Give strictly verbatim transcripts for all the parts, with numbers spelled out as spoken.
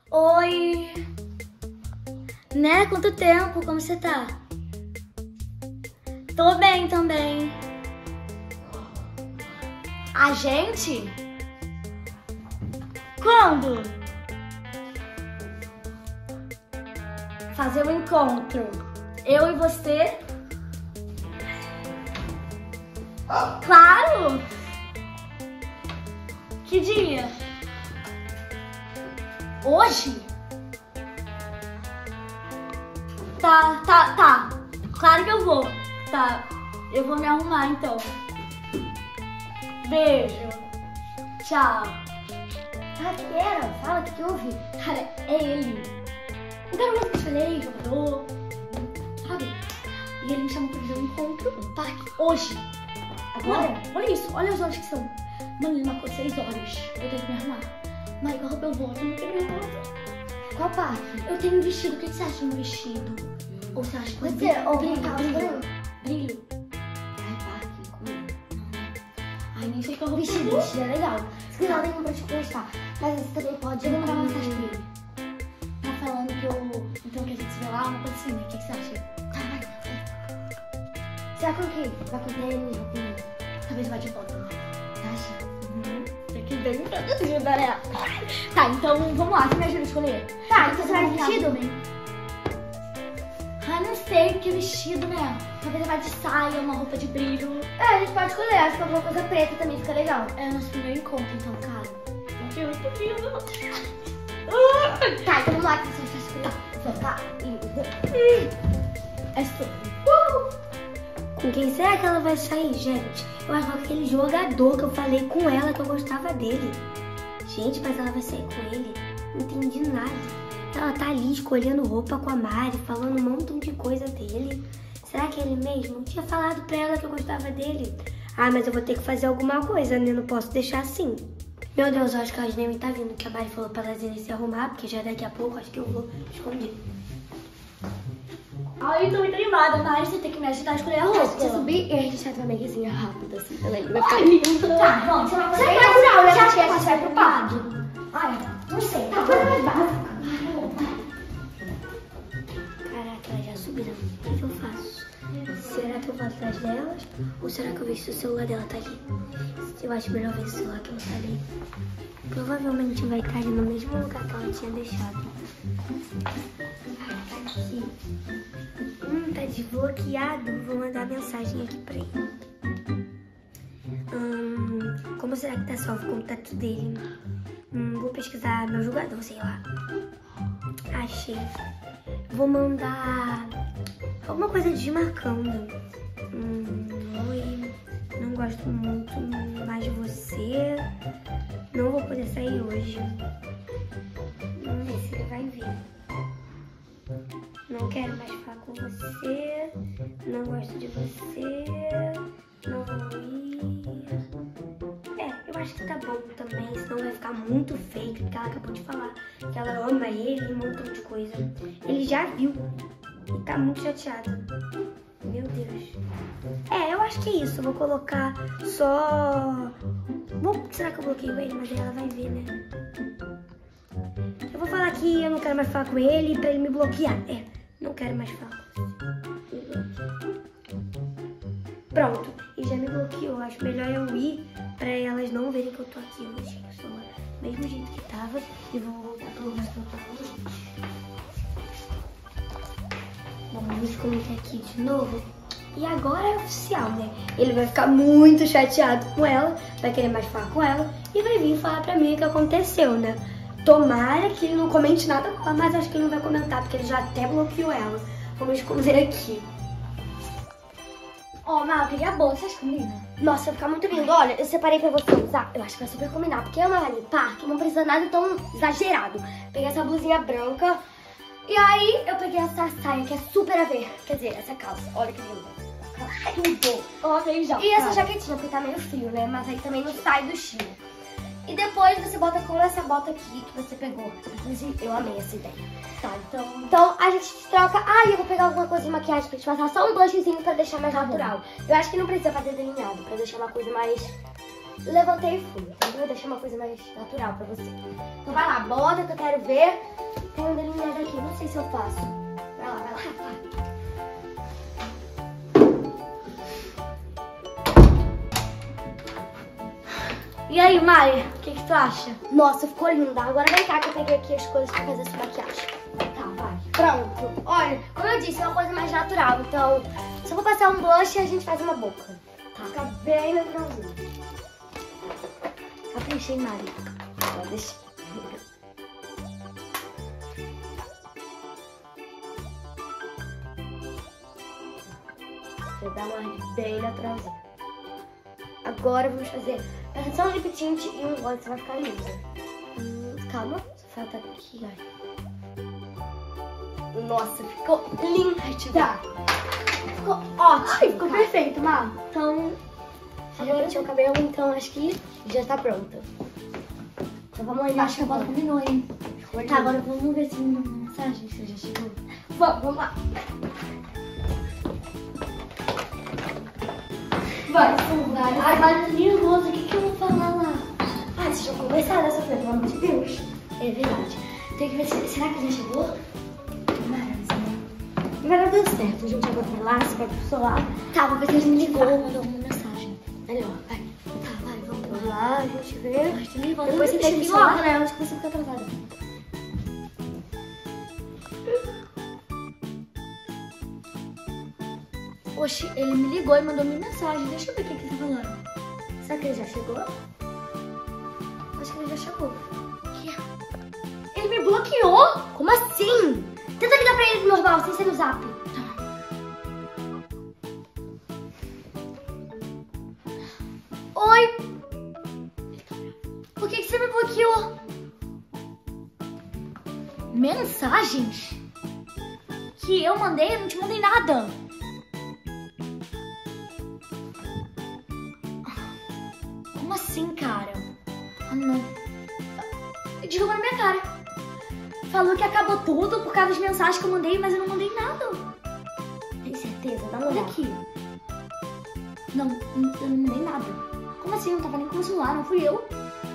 Oi! Né? Quanto tempo? Como você tá? Tô bem também. A gente? Quando? Fazer um encontro. Eu e você? Claro! Que dia? Hoje? Tá, tá, tá. Claro que eu vou. Tá, eu vou me arrumar então. Beijo. Tchau. Ah, pera, fala, o que que houve? Cara, é ele. O garoto que eu te falei, jogador. Sabe? E ele me chamou pra fazer um encontro no parque hoje. Agora? Mano, olha isso, olha as horas que são. Mano, ele marcou seis horas. Eu tenho que me arrumar. Mãe, qual roupa eu vou? Eu não tenho me arrumar. Qual parque? Eu tenho um vestido. O que você acha de um vestido? Ou você acha que Pode brilho, ser, ou brilho, um calça brilho, branco. brilho? Ai, parque, comigo. Ai, nem sei qual roupa Vestido, eu vou. vestido é legal. Se quiser, eu tenho pra te prestar. Mas você também pode mandar uma mensagem pra ele. Tá falando que eu... Então que a gente se vê lá, uma coisa assim, né? O que que você acha? Tá, vai, vai. Você vai com o quê? Vai com tênis, roupinha? Talvez vá de volta, né? Tá, acha? Uhum. Tem que bem me ajuda, né? Tá, então vamos lá. Você me ajuda a escolher? Tá, então você vai de vestido? Também. Ah, não sei que vestido, né? Talvez eu vá de saia, uma roupa de brilho. É, a gente pode escolher. Acho que alguma coisa preta também fica legal. É o nosso primeiro encontro, então, cara. Porque eu tô brilho. Tá, então vamos lá que você vai escolher. Tá. É sobre. Com quem será que ela vai sair, gente? Eu acho que aquele jogador que eu falei com ela que eu gostava dele. Gente, mas ela vai sair com ele? Não entendi nada. Ela tá ali escolhendo roupa com a Mari, falando um montão de coisa dele. Será que é ele mesmo? Eu tinha falado pra ela que eu gostava dele. Ah, mas eu vou ter que fazer alguma coisa, né? Não posso deixar assim. Meu Deus, eu acho que a Asnemi tá vindo, que a Mari falou pra elas irem se arrumar, porque já daqui a pouco acho que eu vou esconder. Ai, eu tô muito animada, mas você tem que me ajudar a escolher a roupa. Deixa eu subir e a gente vai pra uma meguezinha rápida, assim, também. Vai ficar lindo. Tá, vamos. Você vai fazer Você isso? vai não, né? Já A gente posso vai ir pro pro parque. Ai, não sei. Tá, Coisa vamos. mais básica. Caraca, elas já subiram. O que que eu faço? Será que eu vou atrás delas? Ou será que eu vejo se o celular dela tá ali? Eu acho melhor ver se o celular que ela tá ali. Provavelmente vai estar ali no mesmo lugar que ela tinha deixado. Ah, tá aqui. Hum, tá desbloqueado. Vou mandar mensagem aqui pra ele. Hum, como será que tá salvo o contato dele? Hum, vou pesquisar meu jogador, sei lá. Achei. Vou mandar alguma coisa desmarcando. Hum, oi, não gosto muito mais de você. Não vou poder sair hoje. Vamos ver se ele vai vir. Não quero mais falar com você. Não gosto de você. Não vou ir. É, eu acho que tá bom também, senão vai ficar muito fake, porque ela acabou de falar que ela ama ele e um montão de coisa. Ele já viu e tá muito chateado. Meu Deus. É, eu acho que é isso. Eu vou colocar só... Bom, será que eu bloqueio ele? Mas aí ela vai ver, né? Eu vou falar que eu não quero mais falar com ele pra ele me bloquear. É, não quero mais falar com você. Pronto, e já me bloqueou. Acho melhor eu ir pra elas não verem que eu tô aqui. Eu vou deixar o celular do mesmo jeito que tava e vou voltar pro lugar que eu tava. Bom, vamos colocar aqui de novo. E agora é oficial, né? Ele vai ficar muito chateado com ela, vai querer mais falar com ela e vai vir falar pra mim o que aconteceu, né? Tomara que ele não comente nada com ela, mas acho que ele não vai comentar, porque ele já até bloqueou ela. Vamos esconder aqui. Ó, oh, Mal, eu peguei a bolsa, vocês combinam? Nossa, vai ficar muito lindo. Olha, eu separei pra você usar. Eu acho que vai super combinar, porque é uma parque, não precisa nada tão exagerado. Peguei essa blusinha branca e aí eu peguei essa saia que é super a ver. Quer dizer, essa calça. Olha que linda. Tudo. Ó, beijão. E essa jaquetinha, porque tá meio frio, né? Mas aí também não sai do estilo. E depois você bota com essa bota aqui que você pegou. Inclusive, eu amei essa ideia. Tá, então... Então, a gente troca... Ah, eu vou pegar alguma coisa de maquiagem pra te passar. Só um blushzinho pra deixar mais Tá natural. Eu acho que não precisa fazer delineado, pra deixar uma coisa mais... Levantei e fui, entendeu? Deixar uma coisa mais natural pra você. Então vai lá, bota que eu quero ver. não sei se eu faço. Vai lá, vai lá. E aí, Mari, o que, que tu acha? Nossa, ficou linda. Agora vem cá que eu peguei aqui as coisas pra fazer essa maquiagem. Tá, vai. Pronto. Olha, como eu disse, é uma coisa mais natural. Então, só vou passar um blush e a gente faz uma boca. Tá. Fica bem naturalzinho. Caprichei, Mari. Ó, deixa. Vou dar uma ar bem naturalzinho. Agora vamos fazer só um lip tint e um gloss, vai ficar lindo. Hum, calma, só falta aqui, ai. Nossa, ficou lindo. Tá. Ficou ótimo. Ai, ficou cara. Perfeito, Má. Então, agora eu tinha o cabelo, então acho que já tá pronta. Então vamos lá. Acho que a bola combinou, hein? Tá, agora vamos ver se uma mensagem se já chegou. Vamos, vamos lá. Vai, vai. Ai, vai, tô nervosa. O que, que eu vou falar lá? Ah, vocês já conversaram essa coisa, pelo amor de Deus. É verdade. Tem que ver se. Será que já chegou? Maravilha. Vai dar tudo certo. A gente agora vai lá, você vai pro celular. Tá, vou ver se a gente ligou ou mandou uma mensagem. Melhor, vai. Tá, vai, vamos, vamos lá, a gente vê. Ai, tô nervosa. Depois você tem que ir logo, né? Acho que você fica atrasada. Oxi, ele me ligou e mandou minha mensagem. Deixa eu ver o que ele tá falando. Será que ele já chegou? Acho que ele já chegou. Que? Ele me bloqueou? Como assim? Tenta ligar pra ele normal, sem ser no zap. Tá. Oi. Por que, que você me bloqueou? Mensagens? Que eu mandei? Eu não te mandei nada. Como assim, cara? Ah, não. Desligou na minha cara. Falou que acabou tudo por causa das mensagens que eu mandei, mas eu não mandei nada. Tem certeza? Dá uma Olha olhada. aqui. Não, eu não mandei nada. Como assim? Eu não tava nem com o celular, não fui eu.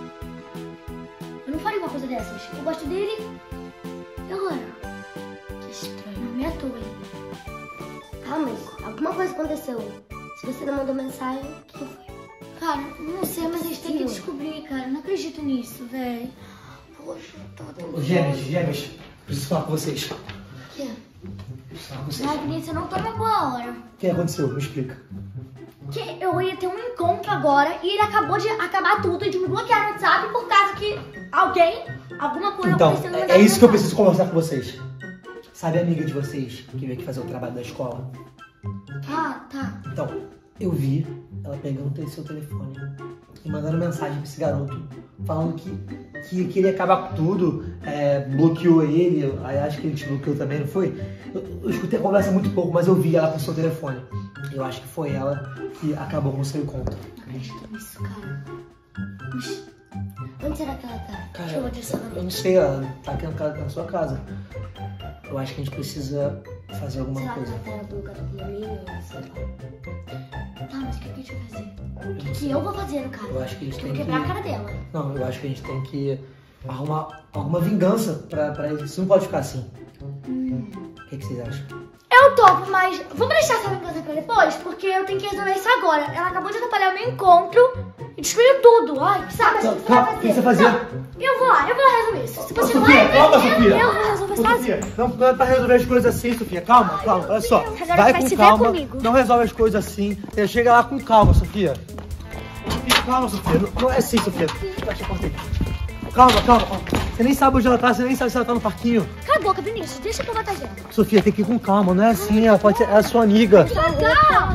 Eu não faria uma coisa dessas. Eu gosto dele. E agora? Que estranho. Não me atuem. Tá, mas alguma coisa aconteceu. Se você não mandou mensagem, o que foi? Cara, não sei, mas a gente tem que descobrir, cara. Eu não acredito nisso, velho. Poxa, eu tô tão... Ô, gêmeos, gêmeos, preciso falar com vocês. O quê? Preciso falar com vocês. Ai, Vinícius, eu não tô na boa hora. O que aconteceu? Me explica. Que eu ia ter um encontro agora e ele acabou de acabar tudo e de me bloquear no WhatsApp por causa que alguém, alguma coisa Então, aconteceu no é, meu é isso que eu WhatsApp. preciso conversar com vocês. Sabe a amiga de vocês que veio aqui fazer o trabalho da escola? Ah, tá. Então, eu vi ela pegando o seu telefone e mandando mensagem pra esse garoto, falando que, que queria acabar com tudo, é, bloqueou ele, aí acho que ele te bloqueou também, não foi? Eu, eu escutei a conversa muito pouco, mas eu vi ela com o seu telefone. Eu acho que foi ela que acabou com o seu encontro. Não acredito nisso, cara. Mas onde será que ela tá? Cara, Deixa eu adicionar. eu não sei, ela tá aqui na, na sua casa. Eu acho que a gente precisa fazer alguma Será coisa. que ela tá no lugar do caminho? Sei lá. Tá, mas o que que a gente vai fazer? O que, que eu vou fazer, no caso? Eu acho que a gente Eu tem vou que... quebrar a cara dela. Não, eu acho que a gente tem que arrumar alguma vingança pra, pra isso. Isso não pode ficar assim. Hum. O que, que vocês acham? Eu topo, mas vamos deixar essa vingança pra depois? Porque eu tenho que resolver isso agora. Ela acabou de atrapalhar o meu encontro e destruiu tudo. Ai, que saco, Não, o que você calma, vai o que você fazer? vai fazer? Não, eu vou lá, eu vou lá resolver isso. Se Ô, você não Sofia, vai, calma, eu, Sofia. eu vou resolver Ô, sozinha. Sofia, não, não é pra resolver as coisas assim, Sofia. Calma, calma. Olha só. Agora Vai vai com se ver calma. comigo. Não resolve as coisas assim. Você chega lá com calma, Sofia. Sofia, calma, Sofia. Não, não é assim, Sofia. Bate a porta aí. Calma, calma. Você nem sabe onde ela tá, você nem sabe se ela tá no parquinho. Cala a boca, Vinícius. Deixa eu matar ela. Sofia, tem que ir com calma, não é assim. Ela pode ser ela é sua amiga. Devagar.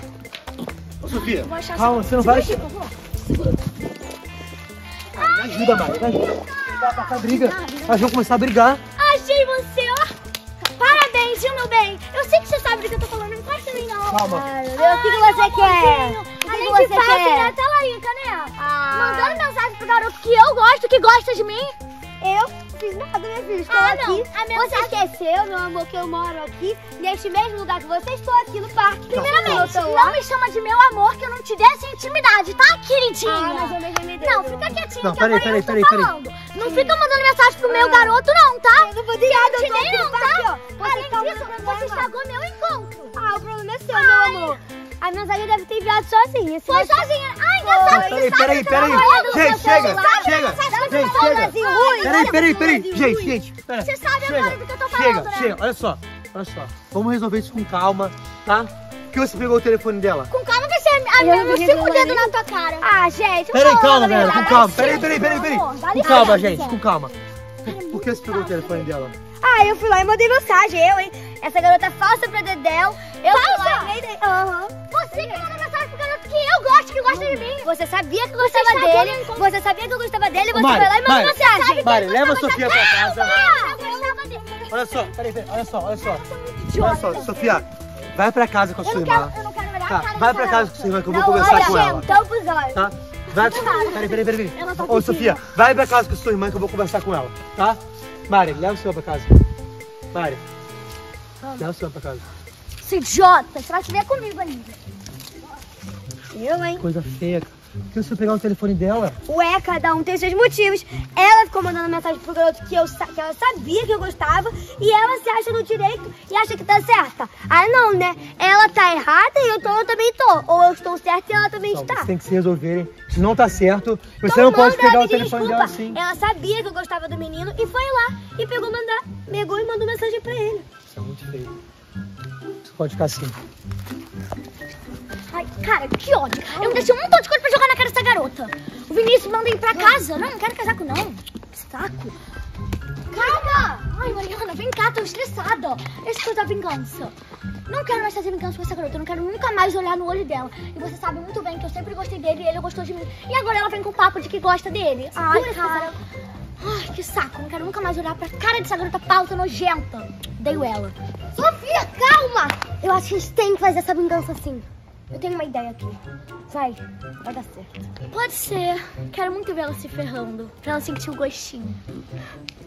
Ô, Sofia, Vou achar calma, essa- você não vai... Segura aqui, por favor. Me ajuda, Mari, me ajuda. Vai pra cá, briga. Nós vamos começar a brigar. Achei você, ó. Parabéns, viu, meu bem? Eu sei que você sabe do que eu tô falando. Não encosta em mim, não. Calma. Ai, meu Deus, o que, que você quer? O que, A que gente você faz quer? até larica, né? Ah. Mandando mensagem pro garoto que eu gosto, que gosta de mim. Eu? fiz nada, minha filha. Estou Ah, aqui. não. A minha Você esqueceu, meu amor, que eu moro aqui, neste mesmo lugar que você. Estou aqui no parque. Primeiramente, Não, não me chama de meu amor, que eu não te dei essa intimidade, tá, queridinha? Ah, mas eu mesmo me dei. Não, fica quietinha, Não, que peraí, agora peraí, eu tô peraí, peraí. falando. Não fica mandando mensagem pro meu garoto, não, tá? Eu não vou dizer nada, eu te tô dei aqui não, no parque, tá? ó. Você Além tá disso, no você problema. estragou meu encontro. Ah, o problema é seu, meu amor. A mensagem deve ter enviado sozinha. Se Foi você- sozinha. Ai, engraçado. Peraí, peraí, peraí. Gente, chega, chega. Gente, chega. Peraí, peraí, peraí. Gente, gente, pera. Você sabe Chega, agora do que eu tô falando, chega, né? chega. Olha só, olha só. Vamos resolver isso com calma, tá? Por que você pegou o telefone dela? Com calma que você... Ai, Eu meu, não eu vi fico o ninguém. dedo na tua cara. Ah, gente. Peraí, vamos calma, lá, galera, com galera. calma. Peraí, peraí, peraí, peraí. Dá Com licença. calma, gente, com calma. Por, por que você pegou o telefone dela? Ah, eu fui lá e mandei mensagem. Eu, hein? Essa garota falsa pra Dedéu. Eu fui lá e dei... Aham. Você que manda mensagem pro garoto que eu gosto, que gosta de mim. Você sabia que eu gostava estragou dele. meu encontro. Você sabia que eu gostava dele. Você Mari, foi lá e mandou Mari, mensagem. Mari, leva a Sofia pra casa. Eu gostava dele. Olha só, peraí, peraí, olha só, olha só. Olha só, Sofia, vai pra casa com a Eu sua não irmã. quero, eu não quero olhar Tá, a cara vai dessa pra casa garota. com sua irmã que eu vou Não, conversar olha, com ela. tampa os olhos. Tá? Vai. Peraí, peraí, peraí. Ela tá Ô, pedindo. Sofia, vai pra casa com sua irmã que eu vou conversar com ela, tá? Mari, leva o senhor pra casa. Mari, leva o senhor pra casa. Esse idiota, você vai se ver comigo ainda. Eu, hein? Coisa feia. Por que você pegar o telefone dela? Ué, cada um tem seus motivos. Ela ficou mandando mensagem pro garoto que, eu, sa- que ela sabia que eu gostava e ela se acha no direito e acha que tá certa. Ah, não, né? Ela tá errada e eu, tô, eu também tô. Ou eu estou certa e ela também Não, está. vocês têm que se resolverem. Isso não tá certo. Você Então não pode manda pegar ela o pedir telefone desculpa. dela assim. Ela sabia que eu gostava do menino e foi lá e pegou mandar, pegou e mandou mensagem pra ele. Isso é muito feio. Você pode ficar assim. Ai, cara, que ódio. Eu deixei um montão de coisa pra jogar na cara dessa garota. O Vinícius manda ir pra casa. Não, não quero casar com não. Que saco. Calma. Ai, Mariana, vem cá, tô estressada. Essa coisa da vingança. Não quero mais fazer vingança com essa garota. Eu não quero nunca mais olhar no olho dela. E você sabe muito bem que eu sempre gostei dele e ele gostou de mim. E agora ela vem com o papo de que gosta dele. Ai, cara. Ai, que saco. Não quero nunca mais olhar pra cara dessa garota pauta nojenta. Odeio ela. Sofia, calma! Eu acho que a gente tem que fazer essa vingança assim. Eu tenho uma ideia aqui. Vai, vai dar certo. Pode ser. Quero muito ver ela se ferrando. Pra ela sentir o gostinho.